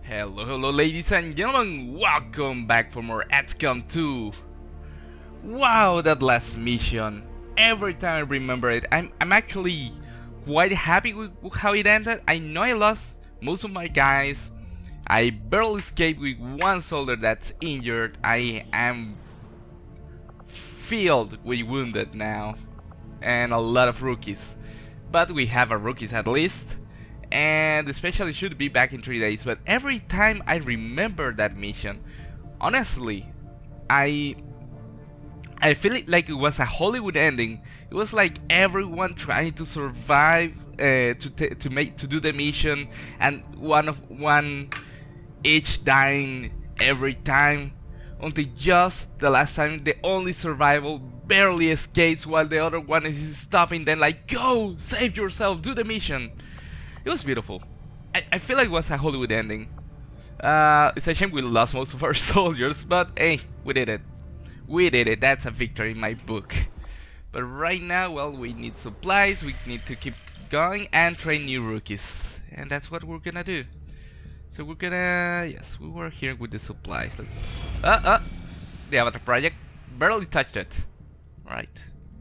Hello ladies and gentlemen, welcome back for more XCOM 2. Wow, that last mission. Every time I remember it, I'm actually quite happy with how it ended. I know I lost most of my guys. I barely escaped with one soldier that's injured. I am filled with wounded now. And a lot of rookies. But we have our rookies at least. And the specialist should be back in 3 days, but every time I remember that mission, honestly, I feel it like it was a Hollywood ending. It was like everyone trying to survive, to do the mission, and one each dying every time, until just the last time the only survival barely escapes while the other one is stopping them like, go, save yourself, do the mission. It was beautiful. I feel like it was a Hollywood ending. It's a shame we lost most of our soldiers, but hey, we did it. We did it. That's a victory in my book. But right now, well, we need supplies, we need to keep going and train new rookies. And that's what we're gonna do. So we're gonna... yes, we were here with the supplies. Let's... the Avatar project. Barely touched it. Right.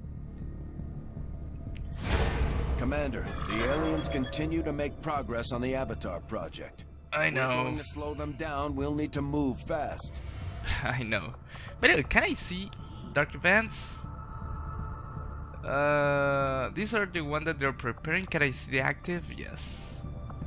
Commander, the aliens continue to make progress on the Avatar project. I know. If we're going to slow them down, we'll need to move fast. I know. But anyway, can I see dark events? These are the ones that they're preparing. Can I see the active? Yes.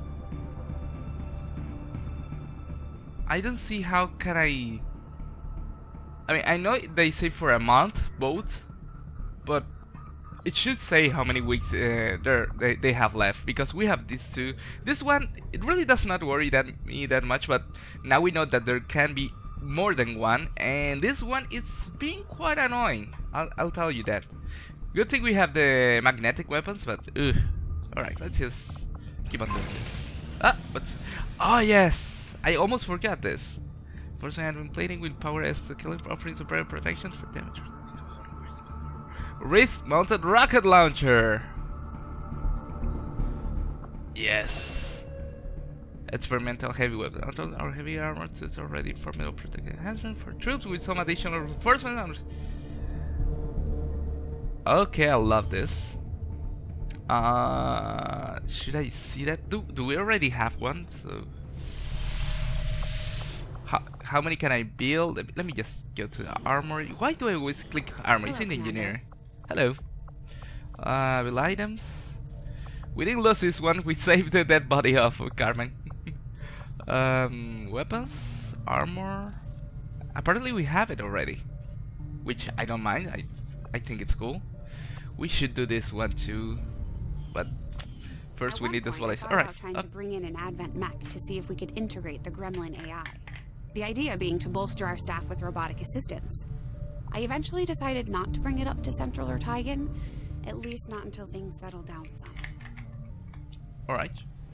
I don't see how can I mean, I know they say for a month, both, but it should say how many weeks they have left, because we have these two. This one, it really does not worry me that much, but now we know that there can be more than one, and this one, it's being quite annoying. I'll tell you that. Good thing we have the magnetic weapons, but alright, let's just keep on doing this. Oh yes, I almost forgot this. First, I had been plating with power S to killing, offering superior protection for damage. Wrist-mounted rocket launcher. Yes. Experimental heavy weapon. Until our heavy armor is already formidable protected. Enhancement for troops with some additional reinforcement. Okay, I love this. Should I see that? Do we already have one? So how many can I build? Let me just go to the armor. Why do I always click armor? It's in engineering. Hello. Build items. We didn't lose this one. We saved the dead body of Carmen. Weapons, armor. Apparently we have it already, which I don't mind. I think it's cool. We should do this one too, but first we need this while all right. Trying to bring in an Advent mech to see if we could integrate the Gremlin AI. The idea being to bolster our staff with robotic assistance. I eventually decided not to bring it up to Central or Tigan, at least not until things settle down some. Alright.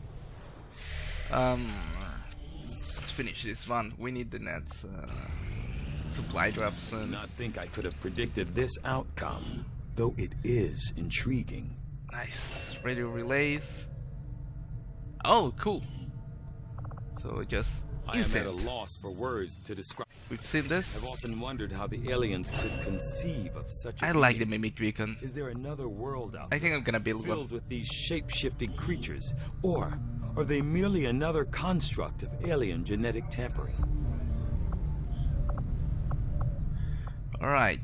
Let's finish this one. We need the nets, supply drops. I do not think I could have predicted this outcome, though it is intriguing. Nice. Radio relays. Oh, cool. So just instant. I am at a loss for words to describe. We've seen this. I've often wondered how the aliens could conceive of such a I like the mimic beacon. Is there another world out there? I think I'm gonna build filled with these shape-shifting creatures, or are they merely another construct of alien genetic tampering? All right.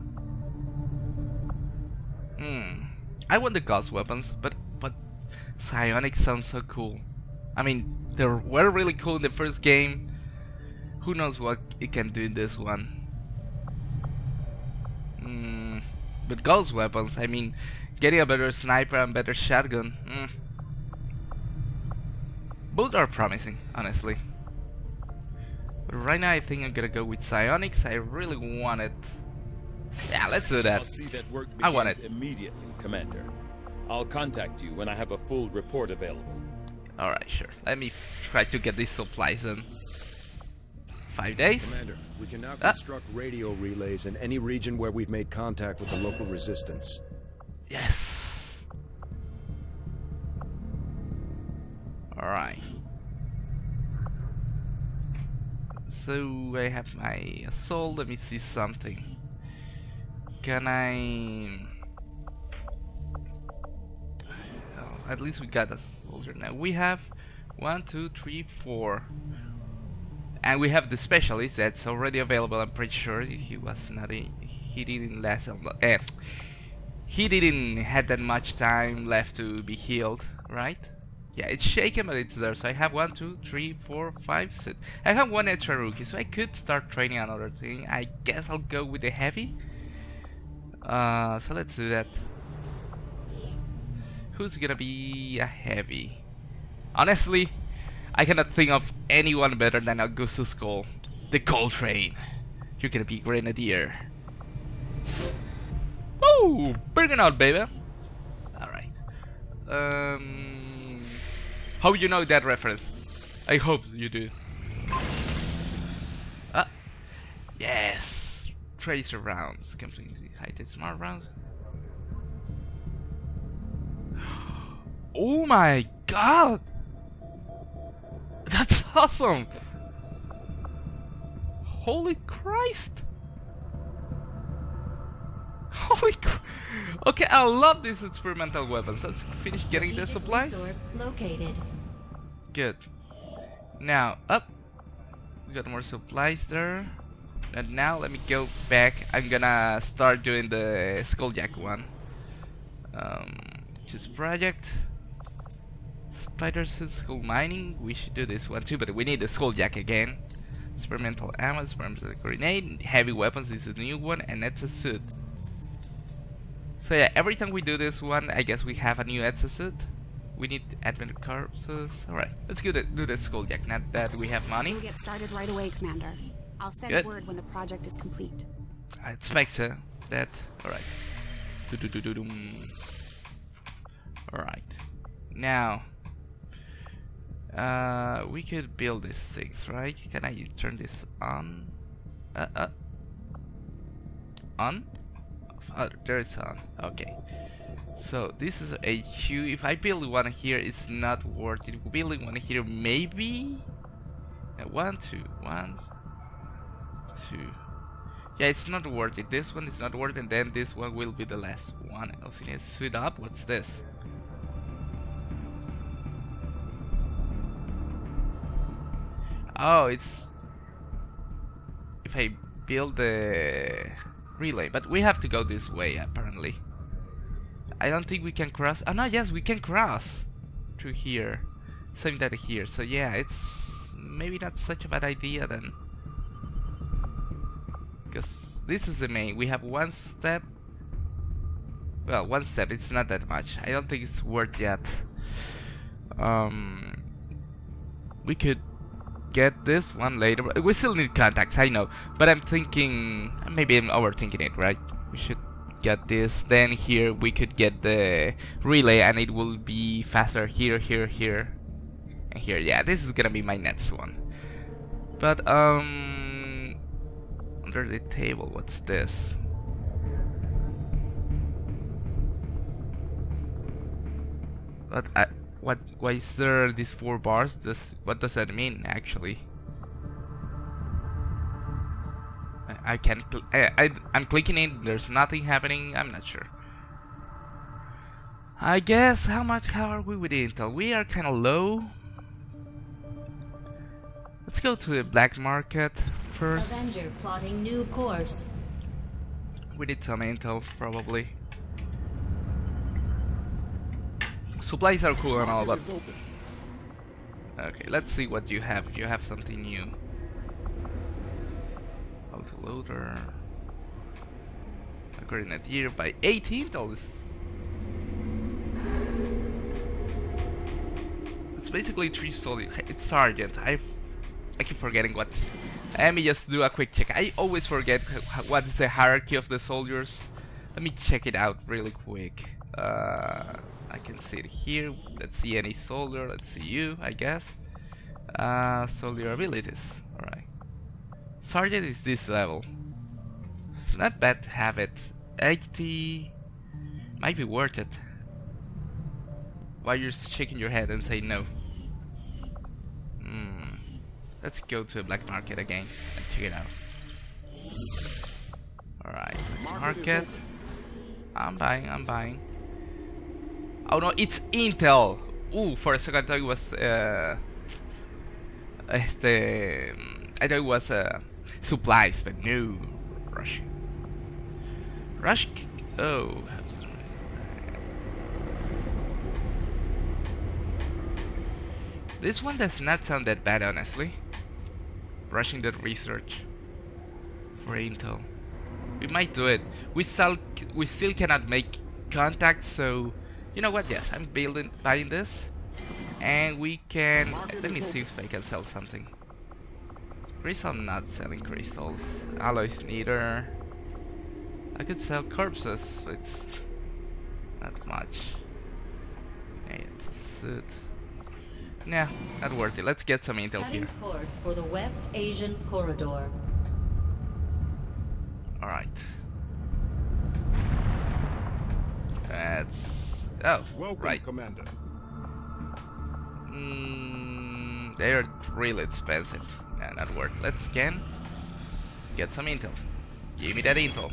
I want the ghost weapons, but psionic sounds so cool. I mean, they were really cool in the first game. Who knows what it can do in this one? But ghost weapons, I mean, getting a better sniper and better shotgun. Both are promising, honestly. But right now I think I'm gonna go with psionics. I really want it. Yeah, let's do that. I'll see that work I want it immediately, Commander. I'll contact you when I have a full report available. Alright, sure. Let me try to get these supplies in 5 days. Commander, we can now construct radio relays in any region where we've made contact with the local resistance. Yes. Alright. So I have my assault. Let me see something. Can I... Oh, at least we got a soldier now. We have 1, 2, 3, 4. And we have the specialist that's already available. I'm pretty sure he was not in, he didn't last he didn't had that much time left to be healed, right? Yeah, it's shaken, but it's there. So I have 1, 2, 3, 4, 5, 6. I have 1 extra rookie, so I could start training another thing. I guess I'll go with the heavy. So let's do that. Who's gonna be a heavy? Honestly, I cannot think of anyone better than Augustus Cole, the Coal Train. You're gonna be Grenadier. Woo! Bring out, baby. All right. How you know that reference? I hope you do. Yes. Tracer rounds. Completely high-tech smart rounds. Oh my god! That's awesome! Holy Christ! Holy cr... Okay, I love these experimental weapons. Let's finish getting the supplies. Located. Good. Now, up. We got more supplies there. And now let me go back. I'm gonna start doing the Skulljack one. Choose project. Spider Skull mining. We should do this one too, but we need the Skulljack again. Experimental ammo, experimental grenade, heavy weapons. This is a new one, and it's a suit. So yeah, every time we do this one, I guess we have a new exosuit. We need advent corpses. Alright, let's do the Skulljack, not that we have money. We'll get started right away, Commander. I'll send Good. word when the project is complete. I expect so. That. Alright. Alright. Now, we could build these things, right? Can I turn this on? On? Oh, there it's on. Okay. So this is HQ. If I build one here, it's not worth it. Building one here, maybe. 1, 2, 1, 2. Yeah, it's not worth it. This one is not worth it, and then this one will be the last one. Also need to suit up. What's this? Oh, it's if I build the relay, but we have to go this way apparently. I don't think we can cross. Oh no, yes, we can cross through here. Same that here. So yeah, it's maybe not such a bad idea then. Because this is the main. We have one step. Well, one step. It's not that much. I don't think it's worth yet. We could get this one later. We still need contacts, I know, but I'm thinking maybe I'm overthinking it, right? We should get this, then here we could get the relay, and it will be faster here, here, here, and here. Yeah, this is gonna be my next one. But under the table, what's this? But why is there these 4 bars? What does that mean actually? I can't. I'm clicking it. There's nothing happening. I'm not sure. I guess how are we with Intel? We are kind of low. Let's go to the black market first. Avenger plotting new course. We need some Intel probably. Supplies are cool and all, but okay, let's see what you have. You have something new. Autoloader. A grenadier by 18 dollars. It's basically 3 solid. It's sergeant. I keep forgetting what's. Let me just do a quick check. I always forget what is the hierarchy of the soldiers. Let me check it out really quick. I can see it here. Let's see any soldier. Let's see you, I guess. Soldier abilities. Alright. Sergeant is this level. It's not bad to have it. 80 might be worth it. Why you're shaking your head and say no? Let's go to a black market again and check it out. Alright, market. I'm buying. Oh no, it's Intel. Ooh, for a second I thought it was I thought it was supplies, but no. Rush. Oh. This one does not sound that bad, honestly. Rushing that research for Intel. We might do it. We still cannot make contact, so you know what? Yes, I'm buying this, and we can. Let me see if I can sell something. Crystal, I'm not selling crystals. Alloys neither. I could sell corpses, so it's not much. It's a suit. Nah, not worth it. Let's get some intel here. Course for the West Asian corridor. Alright. That's... oh, Welcome, right. Commander. They're really expensive. Nah, not worth it. Let's scan. Get some intel. Give me that intel.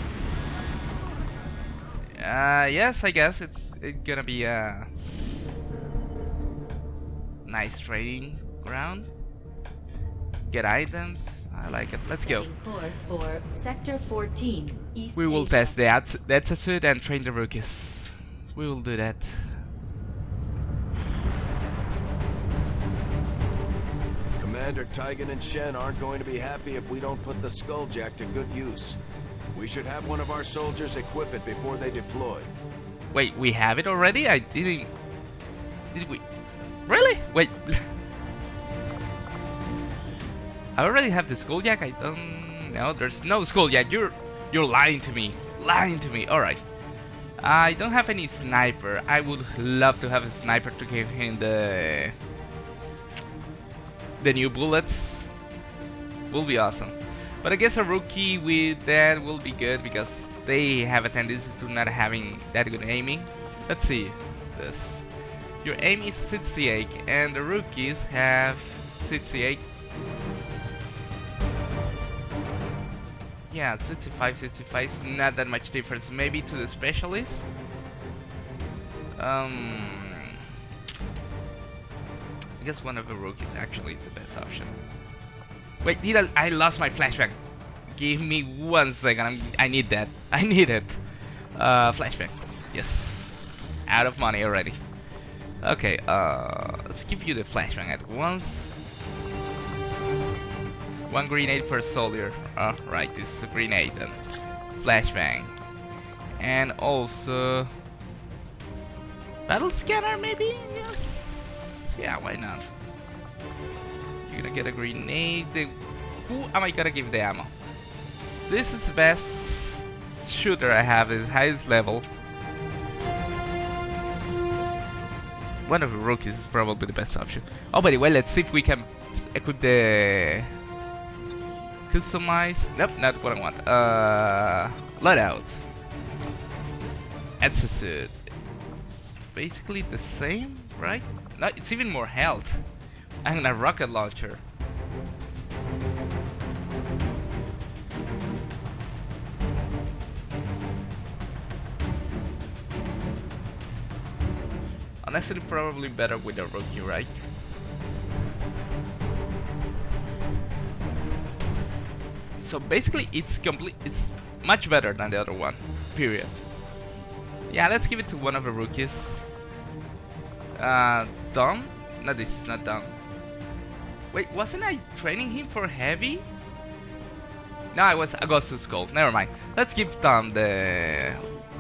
Yes, I guess it's gonna be a nice trading ground. Get items. I like it. Let's go. Course for Sector 14, East We will Asia. test that's a suit and train the rookies. We will do that. Commander Tigan and Shen aren't going to be happy if we don't put the Skulljack to good use. We should have one of our soldiers equip it before they deploy. Wait, we have it already? I didn't... Did we? Really? Wait. I already have the Skulljack. I don't... No, there's no Skulljack. You're lying to me. Lying to me. Alright. I don't have any sniper. I would love to have a sniper to give him the new bullets. Will be awesome. But I guess a rookie with that will be good because they have a tendency to not having that good aiming. Let's see this. Your aim is 68 and the rookies have 68. Yeah, 65 is not that much difference. Maybe to the specialist. I guess one of the rookies actually is the best option. Wait, I lost my flashback. Give me 1 second. I need that. I need it. Flashback. Yes. Out of money already. Okay. Let's give you the flashbang at once. 1 grenade per soldier. Right. This is a grenade then. Flashbang. And also battle scanner maybe. Yes. Yeah. Why not? You're gonna get a grenade. Who am I gonna give the ammo? This is the best shooter I have, is highest level. One of the rookies is probably the best option. Oh, by the way, let's see if we can equip the customize. Nope, not what I want. Loadout. That's a suit. It's basically the same, right? No, it's even more health. And a rocket launcher. Honestly, probably better with a rookie, right? So basically, it's much better than the other one. Period. Yeah, let's give it to one of the rookies. Dom? No, this is not Dom. Wait, wasn't I training him for heavy? No, I was Augustus Gold. Never mind. Let's give Tom the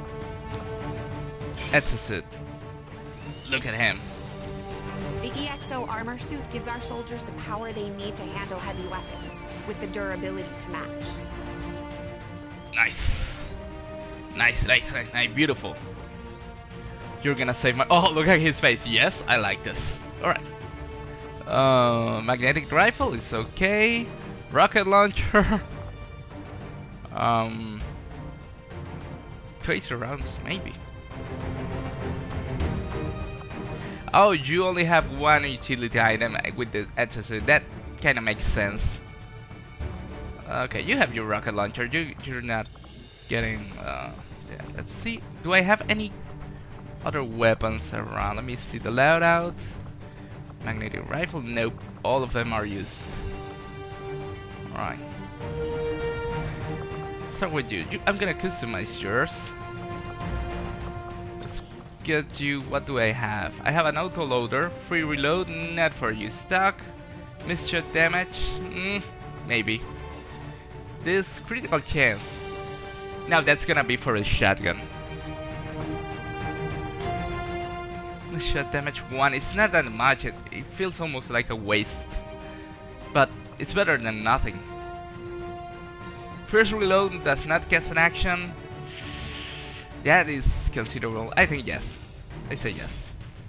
exosuit. Look at him. The EXO armor suit gives our soldiers the power they need to handle heavy weapons, with the durability to match. Nice. Nice. Beautiful. You're gonna save my... Oh, look at his face. Yes, I like this. Alright. Magnetic rifle is okay. Rocket launcher. Tracer rounds, maybe. Oh, you only have one utility item with the exosuit. That kinda makes sense. Okay, you have your rocket launcher. You're not getting. Yeah, let's see. Do I have any other weapons around? Let me see. The loadout, magnetic rifle. Nope, all of them are used. All right. Start with you. I'm gonna customize yours. Let's get you. What do I have? I have an auto loader, free reload, not for you. Stock, misshot damage. Maybe. This critical chance. Now that's gonna be for a shotgun. Misshot damage 1. It's not that much. It feels almost like a waste, but it's better than nothing. First reload does not cast an action. That is considerable. I think yes. I say yes.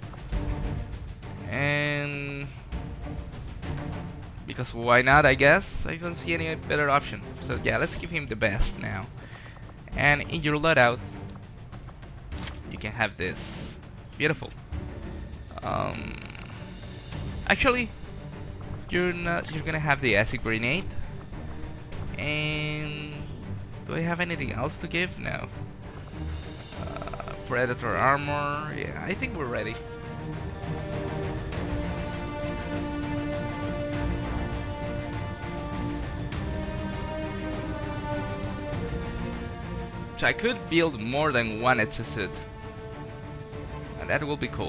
And because why not, I guess? I don't see any better option. So yeah, let's give him the best now. And in your loadout, you can have this. Beautiful. Actually, you're gonna have the acid grenade. And do I have anything else to give? No. Predator armor. Yeah, I think we're ready. So I could build more than one exosuit, and that will be cool.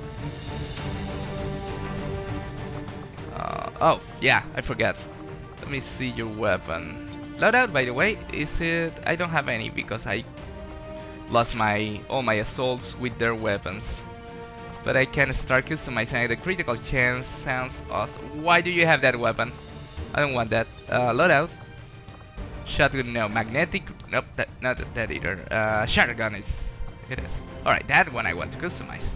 Oh yeah, I forgot. Let me see your weapon. Loadout, by the way, is it? I don't have any because I lost all my assaults with their weapons. But I can start customizing. The critical chance sounds awesome. Why do you have that weapon? I don't want that. Loadout. Shotgun, no. Magnetic, nope. Not that either. Shotgun is. It is. All right, that one I want to customize.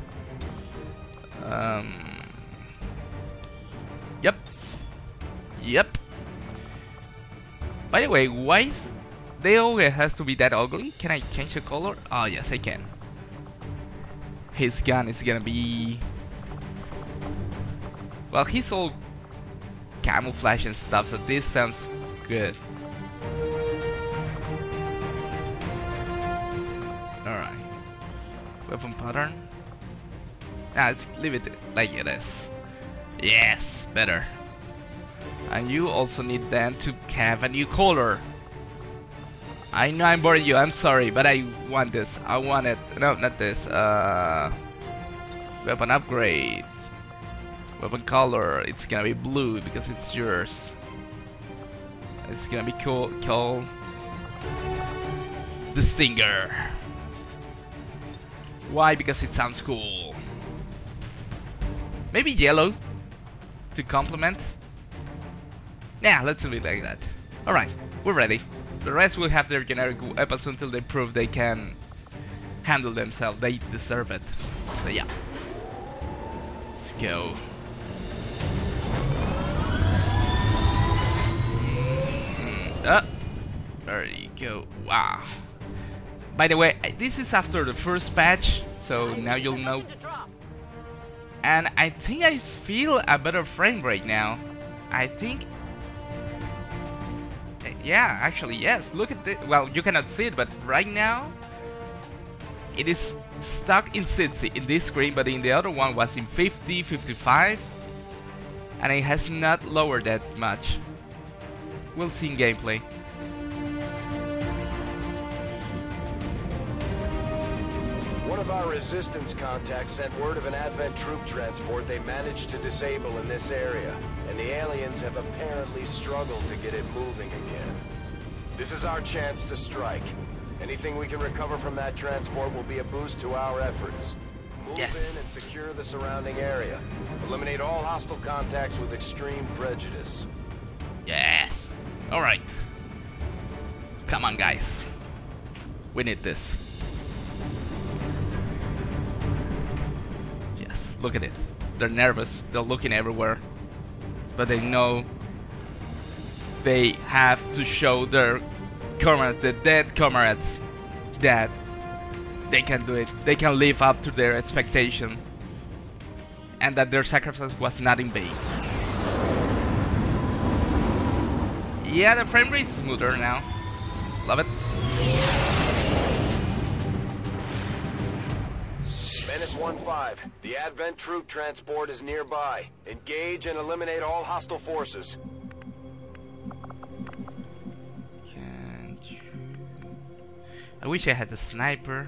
Yep. Yep. By the way, why is they always has to be that ugly? Can I change the color? Oh yes, I can. His gun is gonna be. Well, he's all camouflage and stuff, so this sounds good. Alright. Weapon pattern. Let's leave it like it is. Yes, better. And you also need then to have a new color. I know I'm boring you, I'm sorry, but I want this. I want it. No, not this. Weapon upgrade. Weapon color. It's gonna be blue because it's yours. It's gonna be cool. Called the Stinger. Why? Because it sounds cool. Maybe yellow to complement. Yeah, let's do it like that. Alright, we're ready. The rest will have their generic weapons until they prove they can handle themselves. They deserve it. So yeah. Let's go. There you go. Wow. By the way, this is after the first patch, so now you'll know. And I think I feel a better frame rate now. I think. Yeah, actually, yes. Look at this. Well, you cannot see it, but right now it is stuck in 60 in this screen, but in the other one was in 50, 55, and it has not lowered that much. We'll see in gameplay. One of our resistance contacts sent word of an Advent troop transport they managed to disable in this area, and the aliens have apparently struggled to get it moving again. This is our chance to strike. Anything we can recover from that transport will be a boost to our efforts. Move in and secure the surrounding area. Eliminate all hostile contacts with extreme prejudice. Yes. Alright. Come on, guys. We need this. Yes, look at it. They're nervous. They're looking everywhere. But they know they have to show their comrades, the dead comrades, that they can do it. They can live up to their expectation. And that their sacrifice was not in vain. Yeah, the frame rate is smoother now. Love it. Menace 1-5. The Advent troop transport is nearby. Engage and eliminate all hostile forces. Can't you... I wish I had the sniper.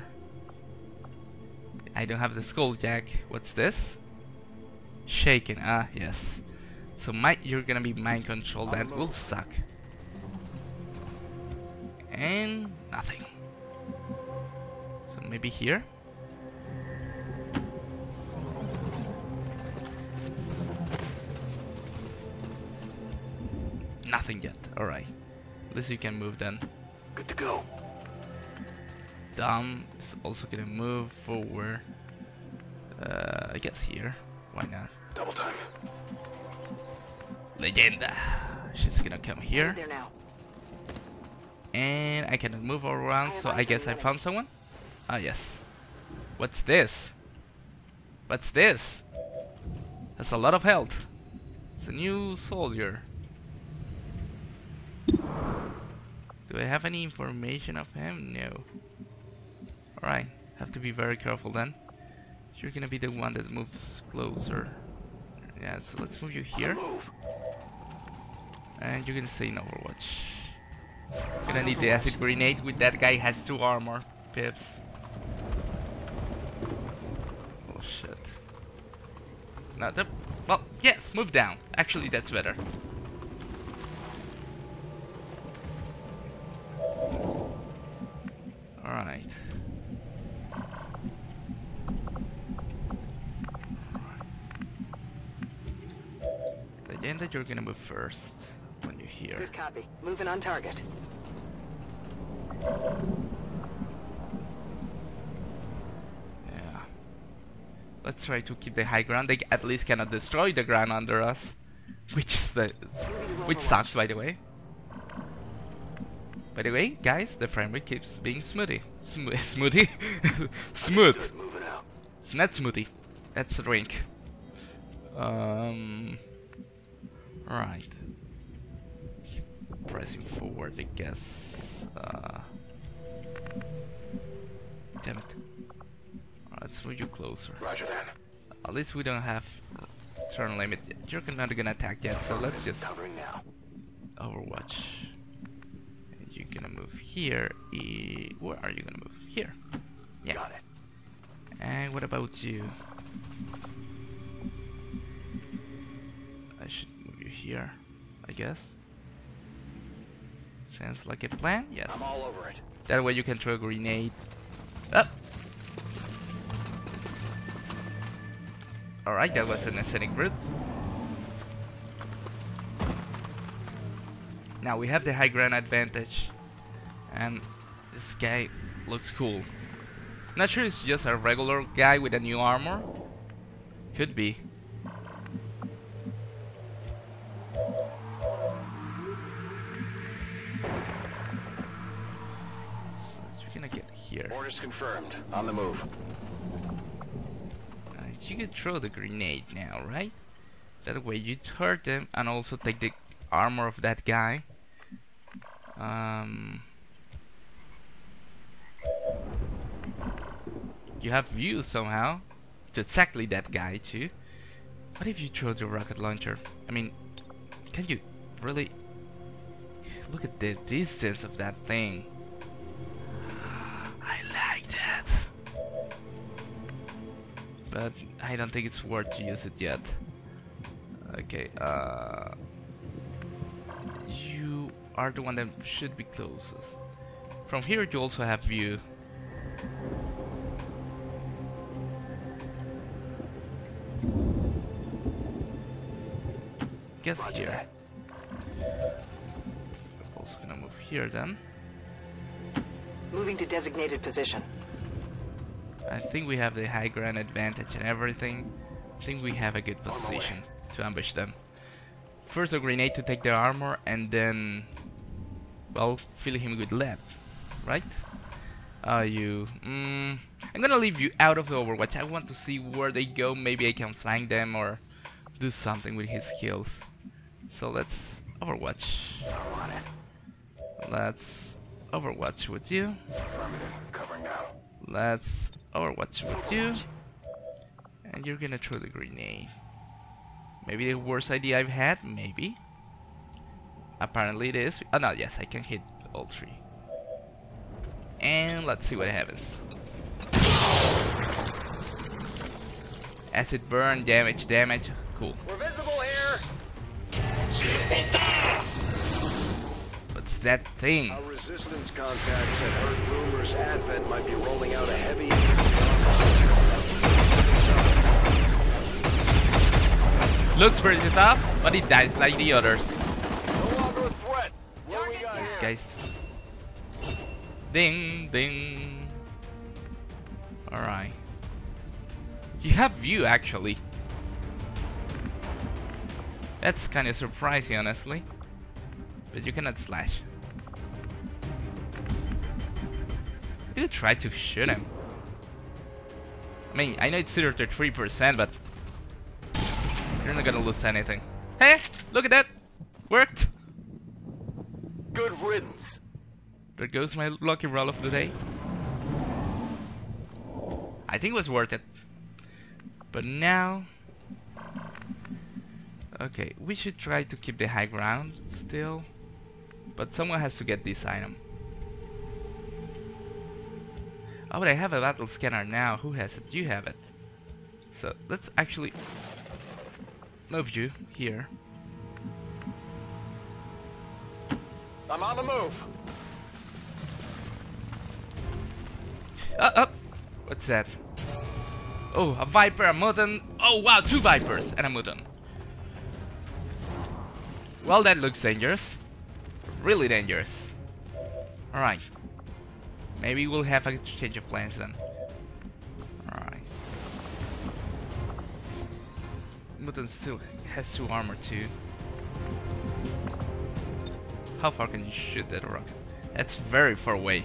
I don't have the skulljack. What's this? Shaken. Ah, yes. So you're gonna be mind controlled. That will suck. And nothing. So maybe here? Nothing yet. Alright. At least you can move then. Good to go. Dom is also gonna move forward. I guess here. Why not? Double time. Leyenda. She's gonna come here. There now. And I cannot move all around, so I guess I found someone? Ah, yes. What's this? What's this? That's a lot of health. It's a new soldier. Do I have any information of him? No. Alright, have to be very careful then. You're gonna be the one that moves closer. Yeah, so let's move you here. And you're gonna stay in Overwatch. Gonna need the acid grenade with that guy has 2 armor. Pips. Oh shit. Now the... Well, yes, move down. Actually, that's better. Alright. Agenda, you're gonna move first when you're here. Good copy. Moving on target. Yeah. Let's try to keep the high ground. They at least cannot destroy the ground under us. Which sucks, by the way. By the way, guys, the frame rate keeps being smoothie. Smoothie? Smooth. It's not smoothie. That's a drink. Right. Keep pressing forward, I guess. Damn it. Let's move you closer. Roger that. At least we don't have turn limit yet. You're not gonna attack yet, so let's just Covering now. Overwatch. And you're gonna move here. Where are you gonna move? Here. Yeah. Got it. And what about you? I should move you here, I guess. Sounds like a plan? Yes. I'm all over it. That way you can throw a grenade. Up. Alright, that was an scenic route. Now we have the high ground advantage. And this guy looks cool. Not sure it's just a regular guy with a new armor. Could be. So you're gonna get here. Orders confirmed. On the move. You can throw the grenade now, right? That way you hurt them and also take the armor of that guy. You have view somehow to exactly that guy too. What if you throw the rocket launcher? I mean, can you really look at the distance of that thing? I like that. But I don't think it's worth to use it yet. Okay, you are the one that should be closest. From here you also have view. Guess here. I'm also gonna move here then. Moving to designated position. I think we have the high ground advantage and everything. I think we have a good position to ambush them. First a grenade to take their armor and then, well, fill him with lead, right? I'm gonna leave you out of the Overwatch. I want to see where they go. Maybe I can flank them or do something with his skills. So let's Overwatch. Let's Overwatch with you. Let's Overwatch with you. And you're gonna throw the grenade. Maybe the worst idea I've had? Maybe. Apparently it is. Oh no, yes, I can hit all three. And let's see what happens. Acid burn, damage. Cool. We're visible here. What's that thing? Our resistance contacts have heard rumors Advent might be rolling out a heavy. Looks pretty tough, but it dies like the others. No longer a threat. What we got These here? guys. Ding, ding. Alright. You have view actually. That's kind of surprising, honestly. But you cannot slash. You try to shoot him. I mean, I know it's 0.3%, but you're not gonna lose anything. Hey, look at that! Worked! Good riddance. There goes my lucky roll of the day. I think it was worth it. But now... Okay, we should try to keep the high ground still. But someone has to get this item. Oh, but I have a battle scanner now. Who has it? You have it. So let's actually move you here. I'm on the move. What's that? Oh, a viper, a mutant. Oh wow, 2 vipers and a mutant. Well, that looks dangerous. Really dangerous. Alright. Maybe we'll have a change of plans then. Alright. Mutant still has 2 armor too. How far can you shoot that rocket? That's very far away.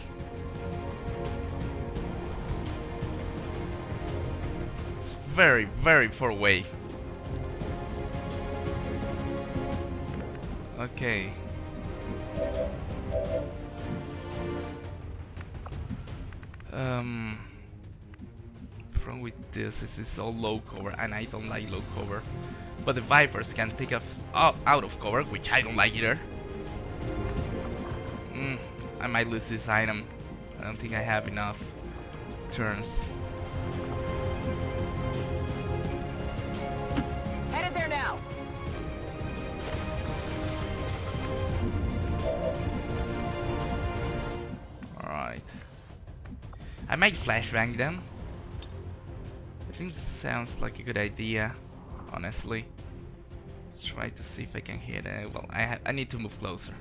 It's very, very far away. Okay. From with this is all low cover, and I don't like low cover. But the Vipers can take us out of cover, which I don't like either. I might lose this item. I don't think I have enough turns. Headed there now. Alright. I might flashbang them. I think this sounds like a good idea, honestly. Let's try to see if I can hit it. Well, I need to move closer.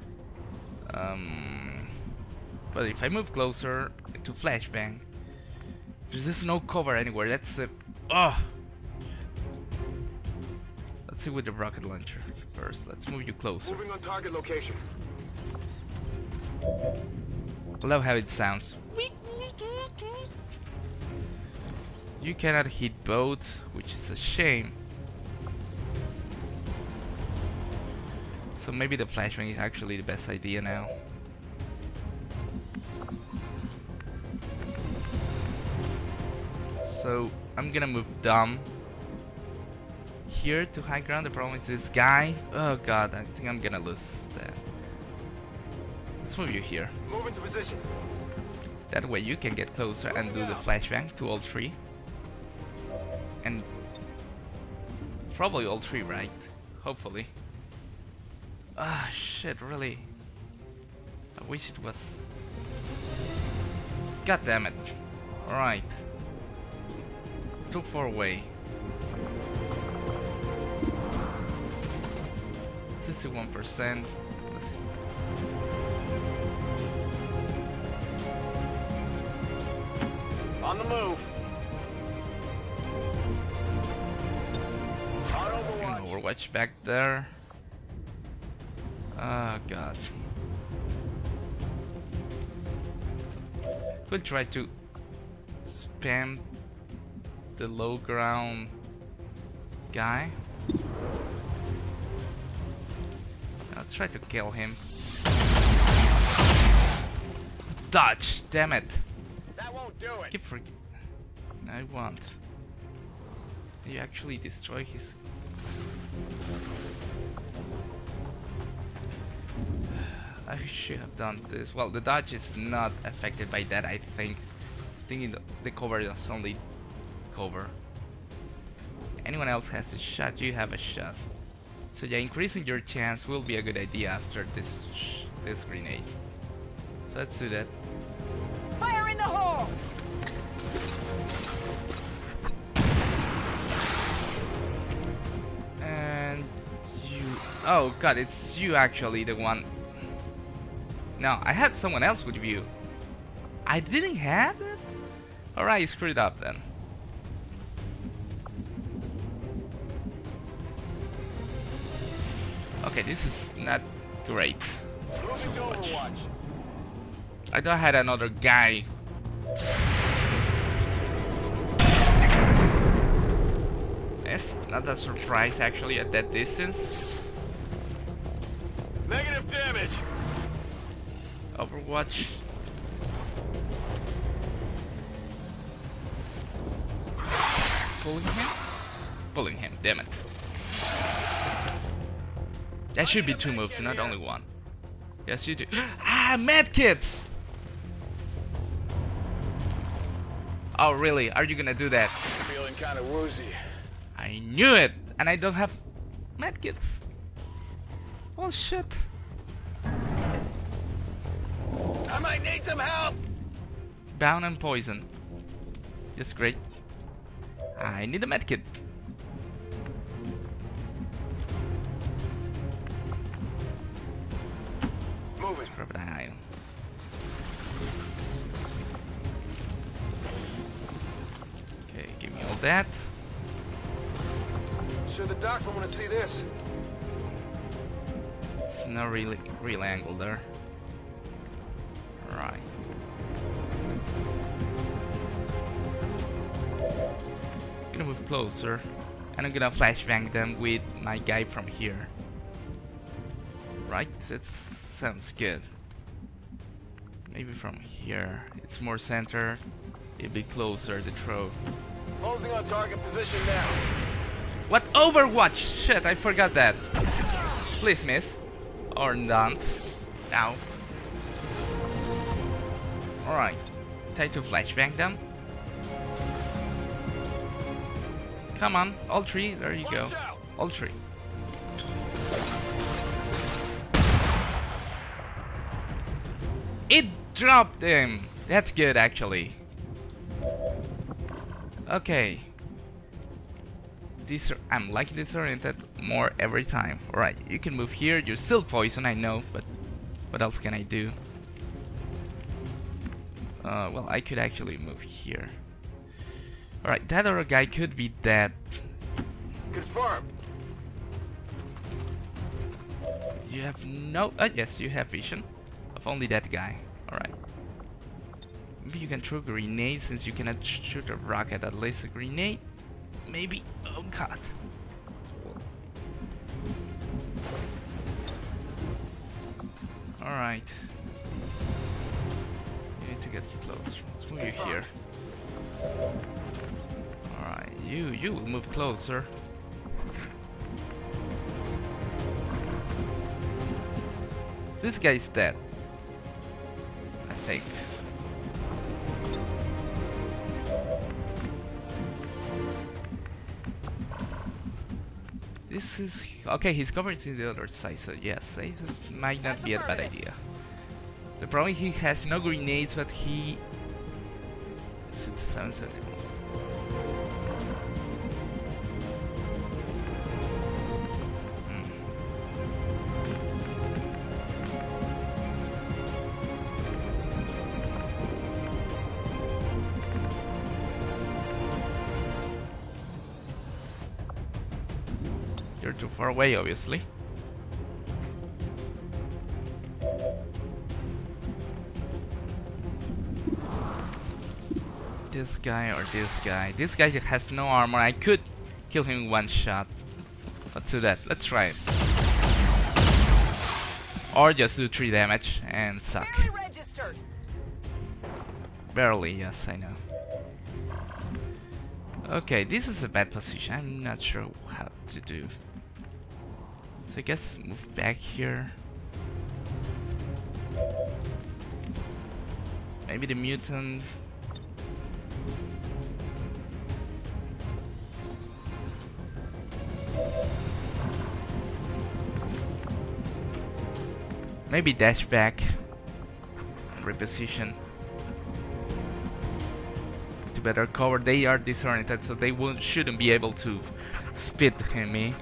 But if I move closer to flashbang, there's no cover anywhere. That's a... Oh! Let's see with the rocket launcher first. Let's move you closer. Moving on target location. I love how it sounds. You cannot hit both, which is a shame. So maybe the flashbang is actually the best idea now. So I'm gonna move Dom here to high ground. The problem is this guy. Oh god, I think I'm gonna lose that. Let's move you here. Move into position. That way you can get closer and do the flashbang to all 3. And probably all 3, right? Hopefully. Ah, shit, really. I wish it was. God damn it. Alright. Too far away. 61%. Let's see. On the move. On Overwatch. Overwatch back there. Oh god. We'll try to spam the low ground guy. Let's try to kill him. Dodge! Damn it! That won't do it. Keep I won't. You actually destroy his... I should have done this. Well, the dodge is not affected by that, I think. Thinking the cover is only cover. Anyone else has a shot, you have a shot. So yeah, increasing your chance will be a good idea after this grenade. So let's do that. Fire in the hole! And you... Oh god, it's you actually the one. No, I had someone else with you. I didn't have it? Alright, screwed up then. Okay, this is not great. So much. I thought I had another guy. It's not a surprise actually at that distance. Negative damage. Overwatch. Pulling him? Pulling him, damn it. That should be 2 moves, not only 1. Yes, you do. Ah, medkits! Oh, really? Are you gonna do that? Feeling kind of woozy. I knew it! And I don't have medkits. Oh, shit. I might need some help. Bound and poison. Just great. I need a medkit. Moving. Scrub that item. Okay, give me all that. Sure the docs will want to see this. It's no real angle there. Right. Gonna move closer, and I'm gonna flashbang them with my guy from here. Right? That sounds good. Maybe from here. It's more center. It'd be closer to throw. Closing on target position now. What? Overwatch! Shit, I forgot that. Please miss. Or don't. Now. Alright. Try to flashbang them. Come on, all 3. There you go. All 3. It dropped him. That's good, actually. Okay. I'm like disoriented more every time. Alright, you can move here. You're still poison, I know, but what else can I do? Well, I could actually move here. Alright, that other guy could be dead. Confirm. You have no... yes, you have vision of only that guy. Alright. Maybe you can throw grenades since you cannot shoot a rocket, at least a grenade. Maybe. Oh god. Alright. You need to get close. Let's move you here. Alright, you will move closer. This guy's dead, I think. This is okay. He's covered to the other side, so yes, this might not be a bad idea. The problem, he has no grenades, but he... 7 sentinels. You're too far away, obviously. This guy or this guy. This guy has no armor. I could kill him in 1 shot. Let's do that. Let's try it. or just do 3 damage and suck. Barely registered. Barely, yes, I know. Okay, this is a bad position. I'm not sure how to do. So I guess move back here. Maybe the mutant. Maybe dash back and reposition to better cover. They are disoriented, so they shouldn't be able to spit me.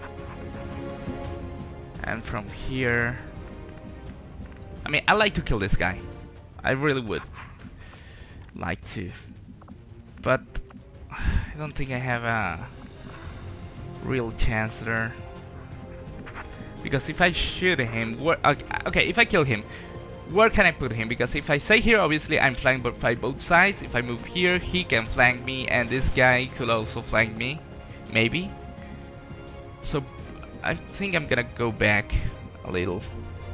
And from here, I mean, I like to kill this guy. I really would like to, but I don't think I have a real chance there. Because if I shoot him, okay, if I kill him, where can I put him? Because if I stay here, obviously I'm flanked by both sides. If I move here, he can flank me, and this guy could also flank me, maybe. So I think I'm gonna go back a little.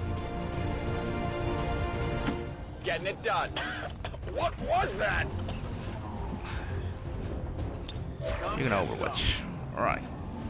Getting it done. What was that? You're gonna Overwatch. Alright.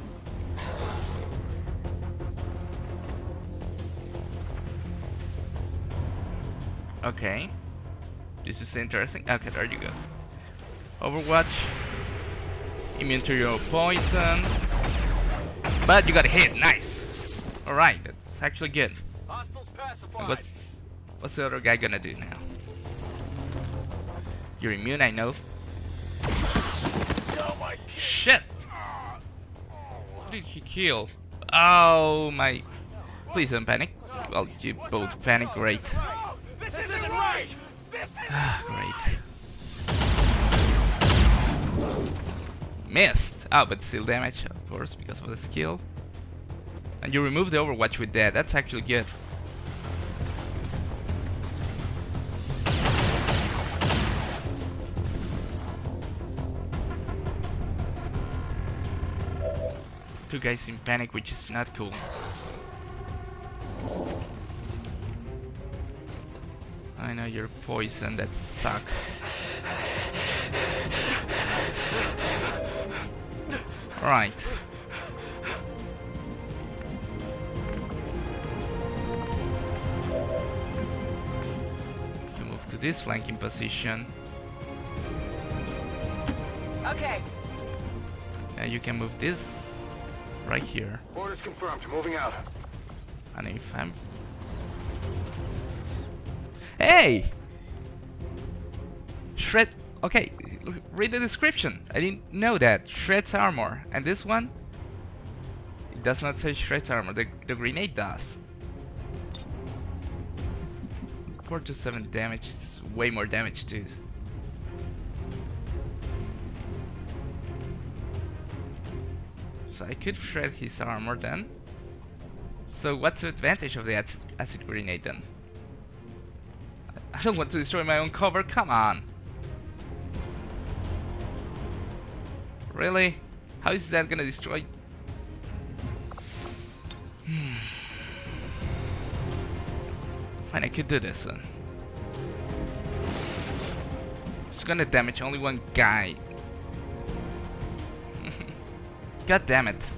Okay. This is interesting. Okay, there you go. Overwatch. Immune to your poison. But you got hit. Nice. Alright, that's actually good. Hostiles pacified. What's the other guy gonna do now? You're immune, I know. Oh my Shit! Who did he kill? Oh my... Please don't panic. Well, you both panic. Great. This isn't right. Great. Missed! Oh, but still damage, of course, because of the skill. And you remove the Overwatch with that. That's actually good. Two guys in panic, which is not cool. I know you're poison, that sucks. Alright. You move to this flanking position. Okay. Now you can move this right here. Orders confirmed. Moving out. And if I'm... Hey! Shred... Okay, read the description. I didn't know that. Shreds armor. And this one? It does not say shreds armor. The grenade does. 4 to 7 damage. It's way more damage too. So I could shred his armor then. So what's the advantage of the acid grenade then? I don't want to destroy my own cover, come on! Really? How is that gonna destroy? Fine, I could do this then. It's gonna damage only one guy. God damn it.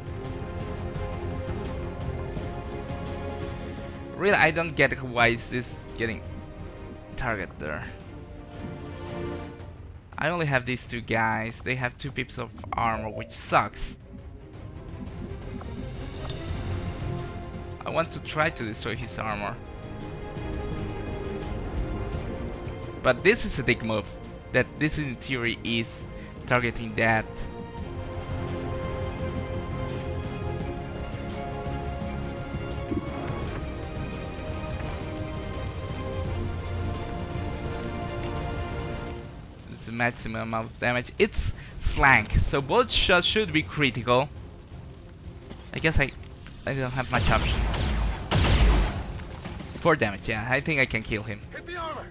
Really, I don't get why is this getting target there. I only have these two guys. They have 2 pips of armor, which sucks. I want to try to destroy his armor. But this is a dick move. That this in theory is targeting that. The maximum amount of damage. It's flank, so both shots should be critical. I guess I don't have much option. 4 damage, yeah, I think I can kill him. Hit the armor.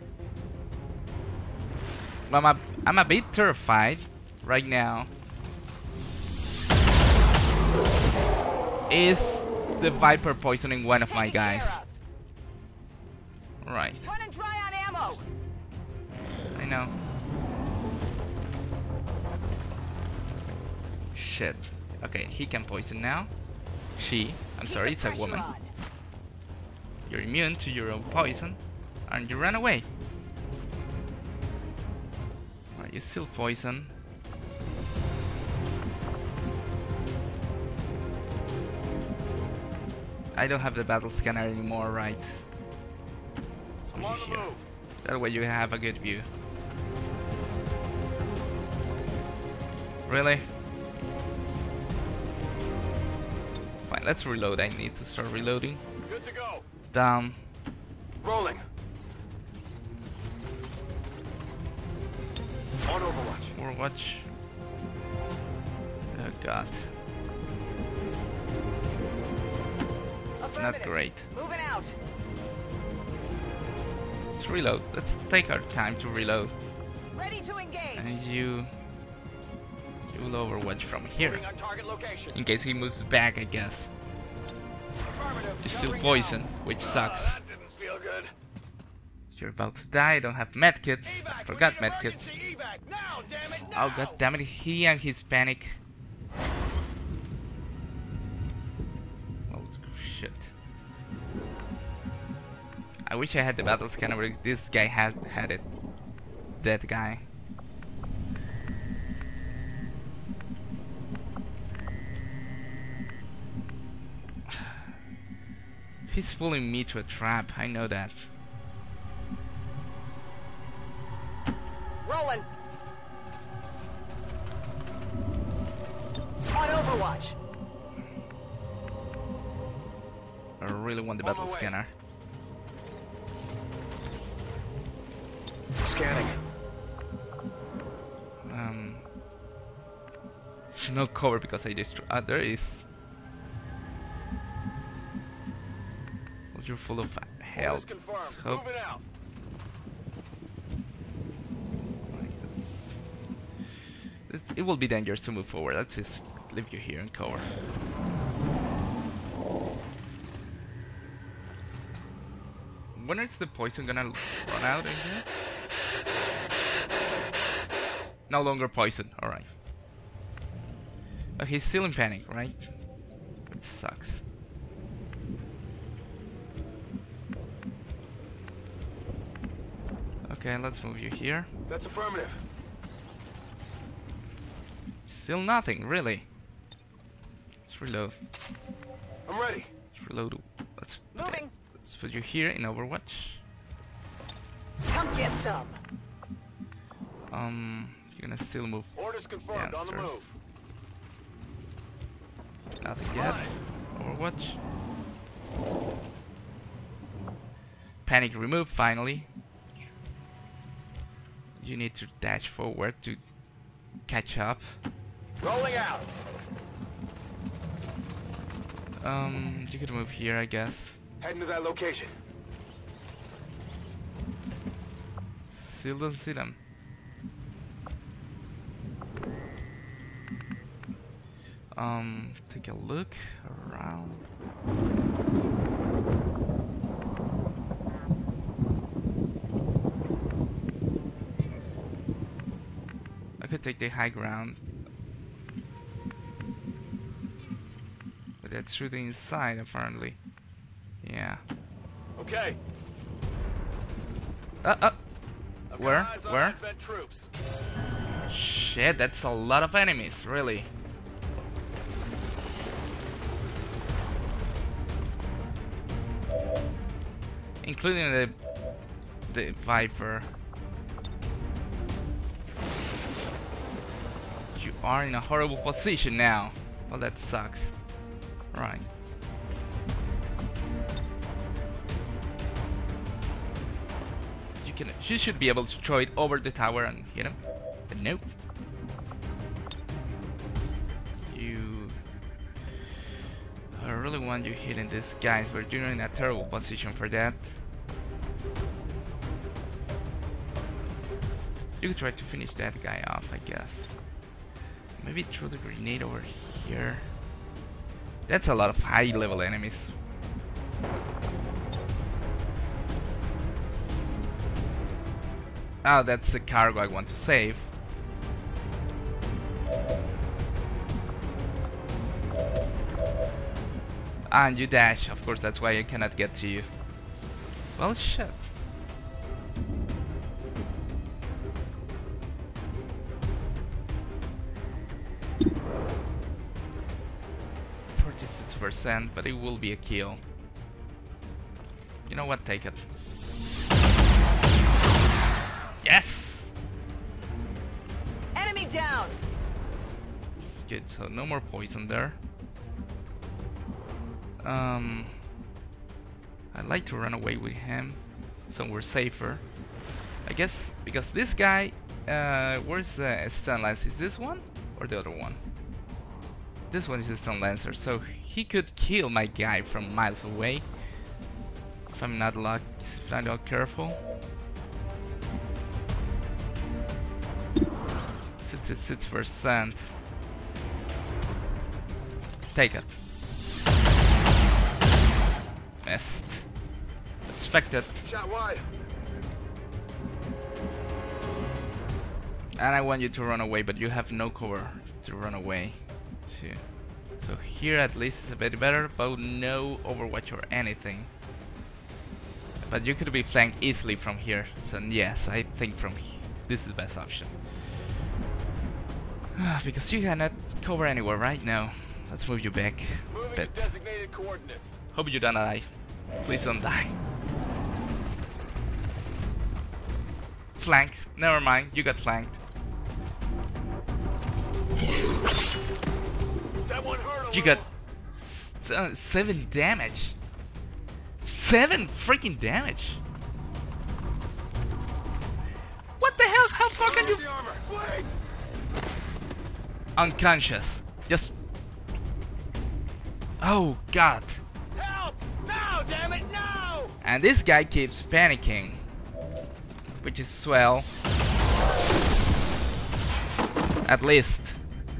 I'm a bit terrified right now. Is the Viper poisoning one of my guys? Right. Running dry on ammo. I know. Shit. Okay, he can poison now. She. I'm Keep sorry, the it's a pressure woman. on. You're immune to your own poison, and you run away. Are you still poison? I don't have the battle scanner anymore, right? I'm on the move. That way you have a good view. Really? Fine, let's reload. I need to start reloading. Good to go. Down. Rolling. On Overwatch. Overwatch. Oh god. It's not Affirmative. great. Moving out. Let's reload. Let's take our time to reload. Ready to engage. And you will overwatch from here. Moving on target location. In case he moves back, I guess. Affirmative. You're still Covering poison, now. which sucks. That didn't feel good. You're about to die, I don't have medkits. I Evac, forgot we need medkits. emergency evac. Now, damn it, Oh now. god damn it, he and his panic. Oh shit. I wish I had the battle scanner, but this guy has had it. That guy. He's fooling me to a trap, I know that. Rolling. On Overwatch. I really want the On battle my way. scanner. Scanning. No cover because I destroyed. There is. Well, you're full of health. Orders Let's confirmed. hope. Moving out. It will be dangerous to move forward. Let's just leave you here and cover. When is the poison gonna run out in here? No longer poison, alright. But he's still in panic, right? Which sucks. Okay, let's move you here. That's affirmative. Still nothing, really. Let's reload. I'm ready. Let's reload. Moving. Let's put you here in Overwatch. Come get some. You're gonna still move. Orders confirmed. On the Downstairs. move. Nothing yet. Overwatch. Panic removed, finally. You need to dash forward to catch up. Rolling out. You could move here, I guess. Heading to that location. Still don't see them. Take a look around. I could take the high ground. But that's through the inside, apparently. Yeah. Okay. Where? I've got eyes on Where? advent troops. Shit, that's a lot of enemies, really. Including the Viper. You are in a horrible position now. Well, that sucks. Right. You should be able to throw it over the tower and hit him. But nope. I really want you hitting these guys, but you're in a terrible position for that. You could try to finish that guy off, I guess. Maybe throw the grenade over here. That's a lot of high level enemies. Oh, that's the cargo I want to save. And you dash, of course, that's why I cannot get to you. Well, shit. %, but it will be a kill. You know what? Take it. Yes! Enemy down! It's good, so no more poison there. I'd like to run away with him, so we're safer. I guess, because this guy, where's the stun lance? Is this one? Or the other one? This one is the stun lancer, so he could kill my guy from miles away. If I'm not careful. 66%. Take it. Missed. Expected. Shot wide. And I want you to run away, but you have no cover to run away. So here at least it's a bit better, but no overwatch or anything. But you could be flanked easily from here. So yes, I think from here, this is the best option. Because you cannot cover anywhere right now. Let's move you back a bit. Designated coordinates. Hope you don't die. Please don't die. Flanked. Never mind. You got flanked. That one hurt. You got 7 damage. 7 freaking damage. What the hell? How far can you? Wait. Unconscious. Just. Oh God. Help! Now, damn it, now! And this guy keeps panicking, which is swell. At least.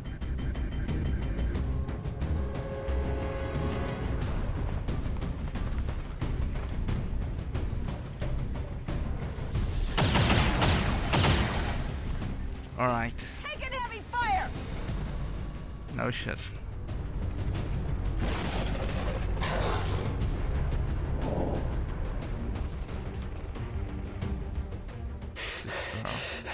Alright. Taking heavy fire! No shit. This girl.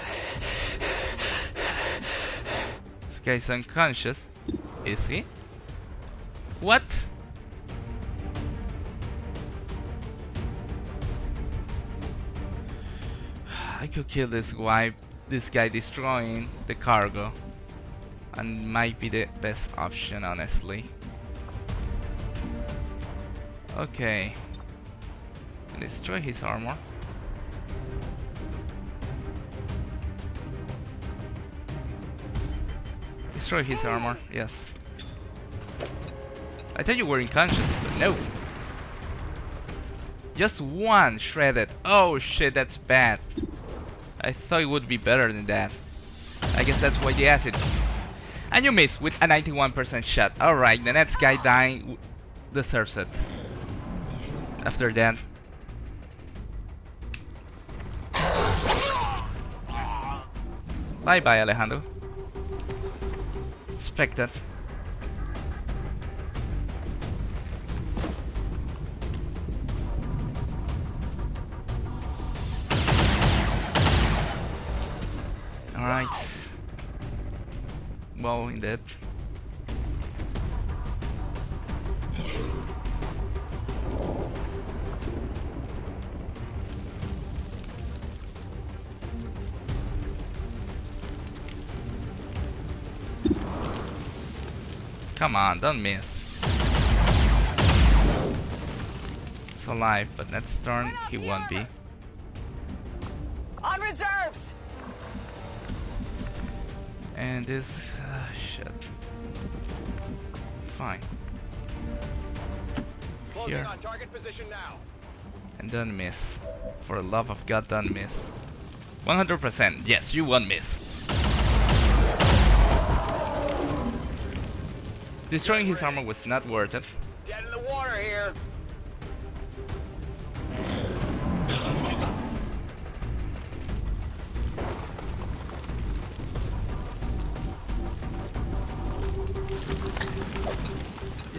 This guy's unconscious. Is he? What? I could kill this guy destroying the cargo, and might be the best option, honestly. Okay, destroy his armor. Destroy his armor, yes. I thought you were unconscious, but no. Just one shredded. Oh shit, that's bad. I thought it would be better than that. I guess that's why the acid. And you missed with a 91% shot. Alright, the next guy dying deserves it. After that. Bye bye, Alejandro. Expected. Alright. Well, indeed. Come on, don't miss. It's alive, but next turn he won't be. On reserves! And this shit. Fine. Closing Here. on target position now. And don't miss. For the love of God, don't miss. 100%. Yes, you won't miss. Destroying his armor was not worth it. Dead in the water here.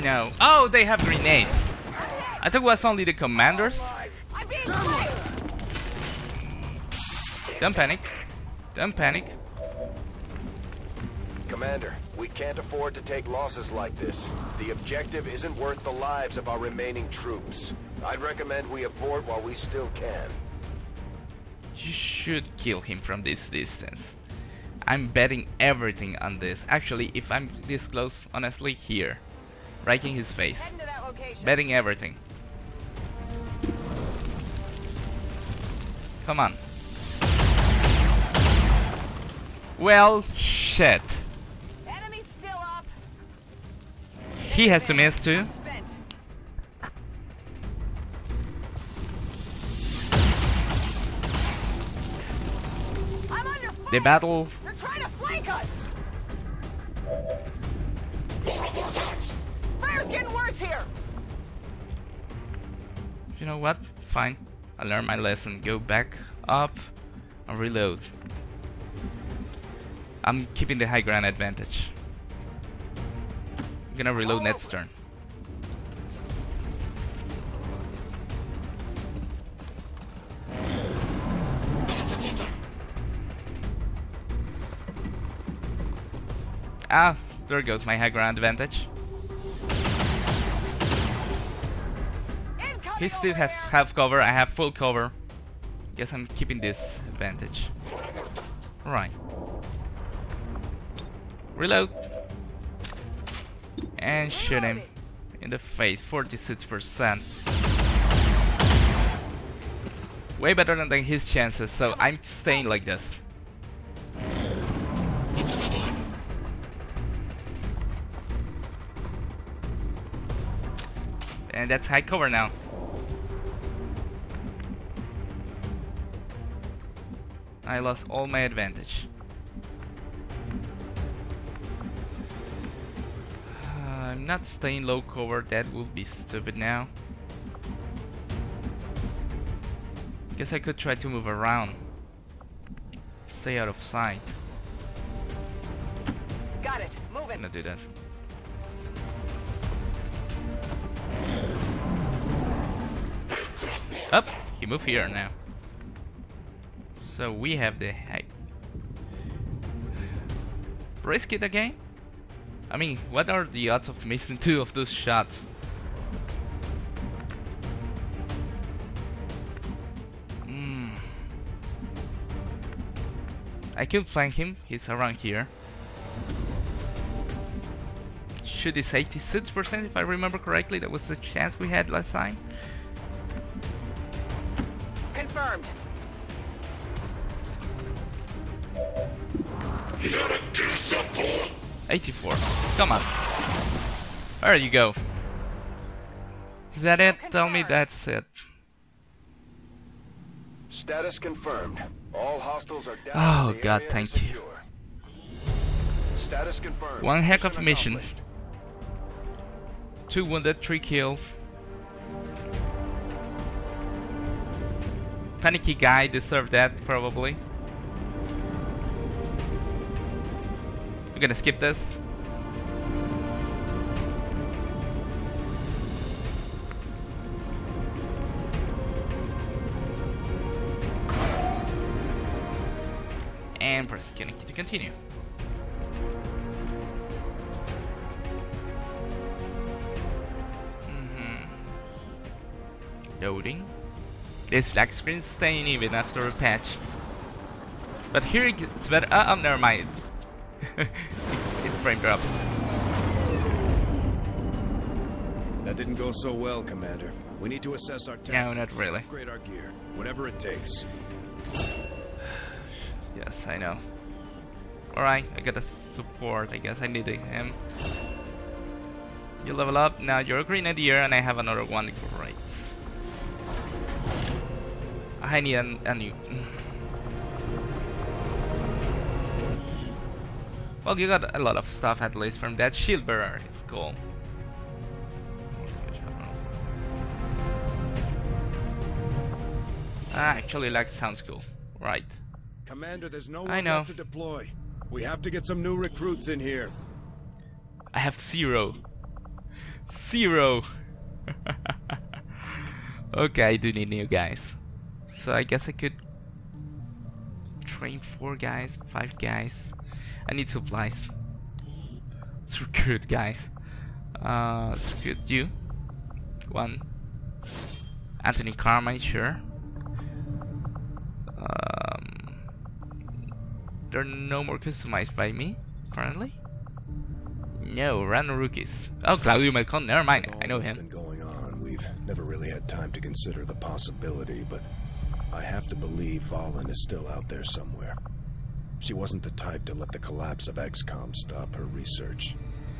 No. Oh, they have grenades. I thought it was only the commanders. I'm being chased! Don't panic. Don't panic. Commander, we can't afford to take losses like this. The objective isn't worth the lives of our remaining troops. I'd recommend we abort while we still can. You should kill him from this distance. I'm betting everything on this. Actually, if I'm this close, honestly, here. Right in his face. Heading to that location. Betting everything. Come on. Well, shit. Enemy still up. He has to miss too. Spent. I'm under fire. The battle. They're trying to flank us. Fire's getting worse here. You know what? Fine. I learned my lesson. Go back up and reload. I'm keeping the high ground advantage. I'm gonna reload next turn. Ah, there goes my high ground advantage. He still has half cover, I have full cover. Guess I'm keeping this advantage. Right. Reload. And shoot him in the face, 46%. Way better than his chances, so I'm staying like this. And that's high cover now. I lost all my advantage. I'm not staying low cover, that would be stupid now. Guess I could try to move around. Stay out of sight. Got it. I'm Moving. gonna do that. Up! He moved here now. So we have the height. Risk it again? I mean, what are the odds of missing 2 of those shots? I could flank him, he's around here. Shoot is 86% if I remember correctly, that was the chance we had last time. Confirmed. 84. Come on. There you go. Is that it? Tell me that's it. Status confirmed. All hostiles are down. Oh, The God, area thank is you. secure. Status confirmed. One heck of a mission. accomplished. 2 wounded, 3 killed. Panicky guy deserved that, probably. We're gonna skip this. And press connect to continue. Loading. This black screen is staying even after a patch. But here it's better. Oh, never mind. It frame dropped. That didn't go so well, Commander. We need to assess our No, tactics. not really. Upgrade our gear, whatever it takes. Yes, I know. Alright, I got a support. I guess I need him. You level up. Now you're a grenadier and I have another one. Great. I need a new... Well, you got a lot of stuff at least from that shield bearer. It's cool. Actually, like sounds cool. Right. Commander, there's no I one know. left to deploy. We have to get some new recruits in here. I have 0. 0. Okay, I do need new guys. So I guess I could train 4 guys, 5 guys. I need supplies. Let's recruit guys. Let's recruit you. 1. Anthony Carmine, sure. They're no more customized by me, apparently. No, random rookies. Oh, Claudio Malcon, never mind. I know him. Been going on. We've never really had time to consider the possibility, but I have to believe Valen is still out there somewhere. She wasn't the type to let the collapse of XCOM stop her research.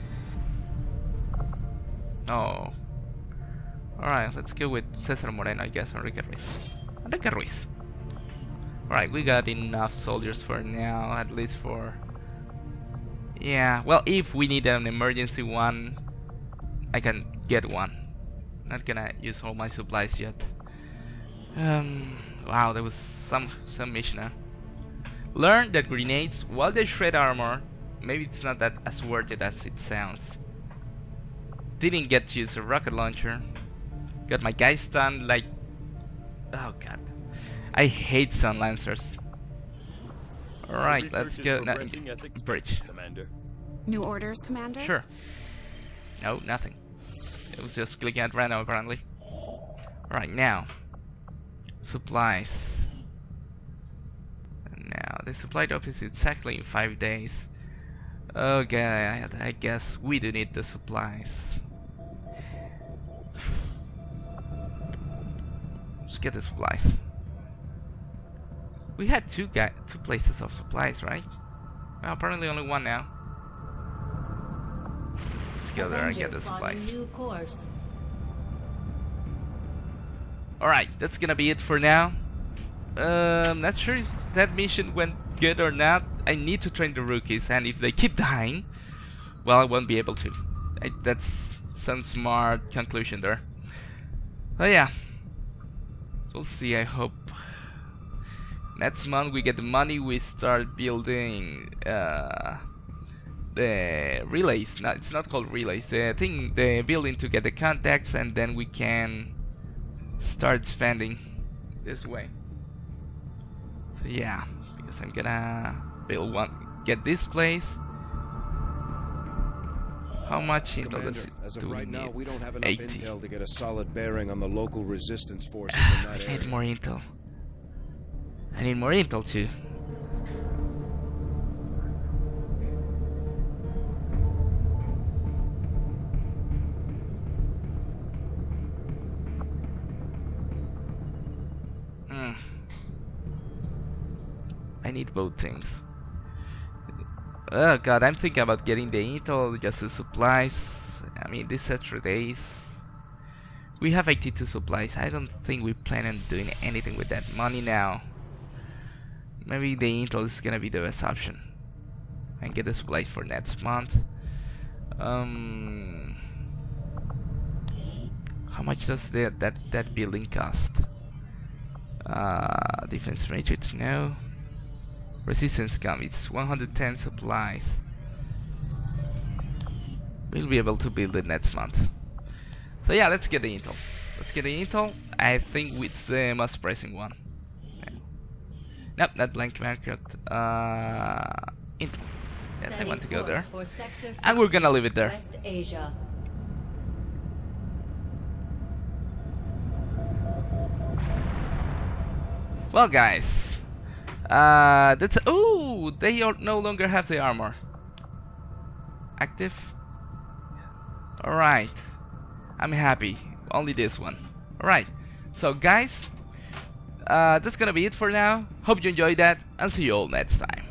Oh. Alright, let's go with Cesar Moreno, I guess, Enrique Ruiz. Enrique Ruiz. Alright, we got enough soldiers for now, at least for... Yeah, well, if we need an emergency one, I can get one. Not gonna use all my supplies yet. Wow, there was some mission, huh? Learn that grenades, while they shred armor, maybe it's not that as worth it as it sounds. Didn't get to use a rocket launcher. Got my guy stunned like... Oh god. I hate stun lancers. Alright, let's go. No, bridge. Commander. New orders, Commander? Sure. No, nothing. It was just clicking at random apparently. Alright, now. Supplies. And now, the supply drop is exactly in 5 days. Okay, I guess we do need the supplies. Let's get the supplies. We had two places of supplies, right? Well, apparently only one now. Let's go there and get the supplies. Alright, that's gonna be it for now. Not sure if that mission went good or not. I need to train the rookies, and if they keep dying, well, I won't be able to. That's some smart conclusion there. But yeah, we'll see. I hope next month we get the money, we start building the relays. No, it's not called relays. The building to get the contacts, and then we can start spending this way. So yeah, because I'm gonna build one, get this place. How much intel does it as of do right we now, need? we don't have enough 80. intel to get a solid bearing on the local resistance forces in that I area. need more intel. I need more intel too. I need both things. Oh god, I'm thinking about getting the intel, just the supplies. I mean, these extra days. We have 82 supplies. I don't think we plan on doing anything with that money now. Maybe the intel is gonna be the best option. And get the supplies for next month. How much does that building cost? Defense matrix, no. Resistance com, it's 110 supplies. We'll be able to build it next month. So yeah, let's get the intel. Let's get the intel. I think it's the most pressing one. Nope, not blank market. Intel. Yes, I want to go there. And we're gonna leave it there. West Asia. Well, guys, that's oh, they no longer have the armor active. All right, I'm happy. Only this one. All right, so guys, that's gonna be it for now. Hope you enjoyed that, and see you all next time.